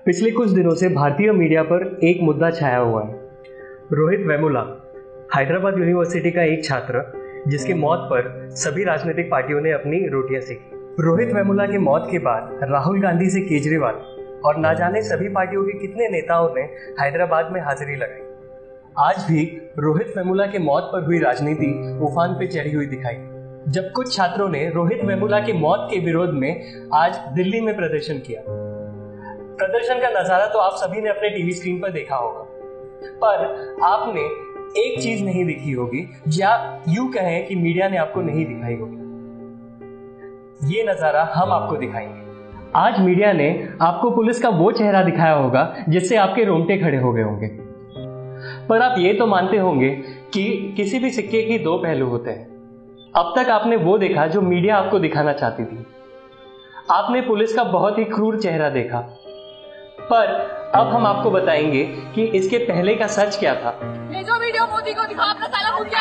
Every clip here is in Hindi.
पिछले कुछ दिनों से भारतीय मीडिया पर एक मुद्दा छाया हुआ है। रोहित वेमुला, हैदराबाद यूनिवर्सिटी का एक छात्र जिसकी मौत पर सभी राजनीतिक पार्टियों ने अपनी रोटियां सेकी। रोहित वेमुला की मौत के बाद राहुल गांधी से केजरीवाल और ना जाने सभी पार्टियों के कितने नेताओं ने हैदराबाद में हाजिरी लगाई। आज भी रोहित वेमुला के मौत पर हुई राजनीति उफान पे चढ़ी हुई दिखाई, जब कुछ छात्रों ने रोहित वेमुला की मौत के विरोध में आज दिल्ली में प्रदर्शन किया। प्रदर्शन का नजारा तो आप सभी ने अपने टीवी स्क्रीन पर देखा होगा, पर आपने एक चीज नहीं दिखी होगी, या यूं कहें कि मीडिया ने आपको नहीं दिखाई होगी। ये नजारा हम आपको दिखाएंगे। आज मीडिया ने आपको पुलिस का वो चेहरा दिखाया होगा जिससे आपके रोंगटे खड़े हो गए होंगे, पर आप ये तो मानते होंगे कि किसी भी सिक्के के दो पहलू होते हैं। अब तक आपने वो देखा जो मीडिया आपको दिखाना चाहती थी। आपने पुलिस का बहुत ही क्रूर चेहरा देखा, पर अब हम आपको बताएंगे कि इसके पहले का सच क्या था। ये जो वीडियो मोदी को दिखा अपना साला मुद्दा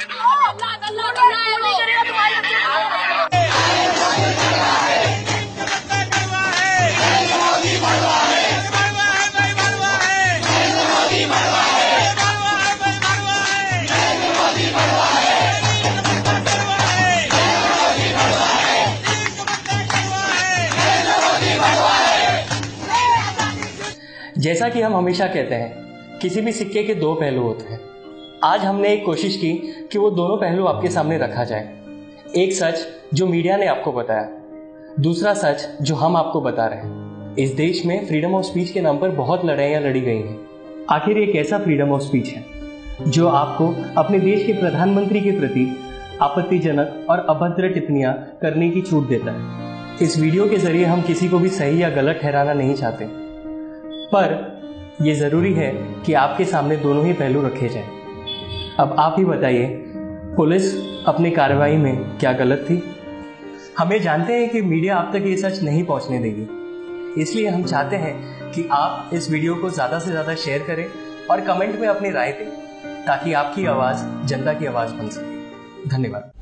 जैसा कि हम हमेशा कहते हैं, किसी भी सिक्के के दो पहलू होते हैं। आज हमने एक कोशिश की कि वो दोनों पहलू आपके सामने रखा जाए। एक सच जो मीडिया ने आपको बताया, दूसरा सच जो हम आपको बता रहे हैं। इस देश में फ्रीडम ऑफ स्पीच के नाम पर बहुत लड़ाइयाँ लड़ी गई हैं। आखिर ये कैसा फ्रीडम ऑफ स्पीच है जो आपको अपने देश के प्रधानमंत्री के प्रति आपत्तिजनक और अभद्र टिप्पणियां करने की छूट देता है। इस वीडियो के जरिए हम किसी को भी सही या गलत ठहराना नहीं चाहते, पर यह जरूरी है कि आपके सामने दोनों ही पहलू रखे जाएं। अब आप ही बताइए, पुलिस अपनी कार्रवाई में क्या गलत थी? हमें जानते हैं कि मीडिया आप तक ये सच नहीं पहुंचने देगी, इसलिए हम चाहते हैं कि आप इस वीडियो को ज़्यादा से ज़्यादा शेयर करें और कमेंट में अपनी राय दें, ताकि आपकी आवाज़ जनता की आवाज़ बन सके। धन्यवाद।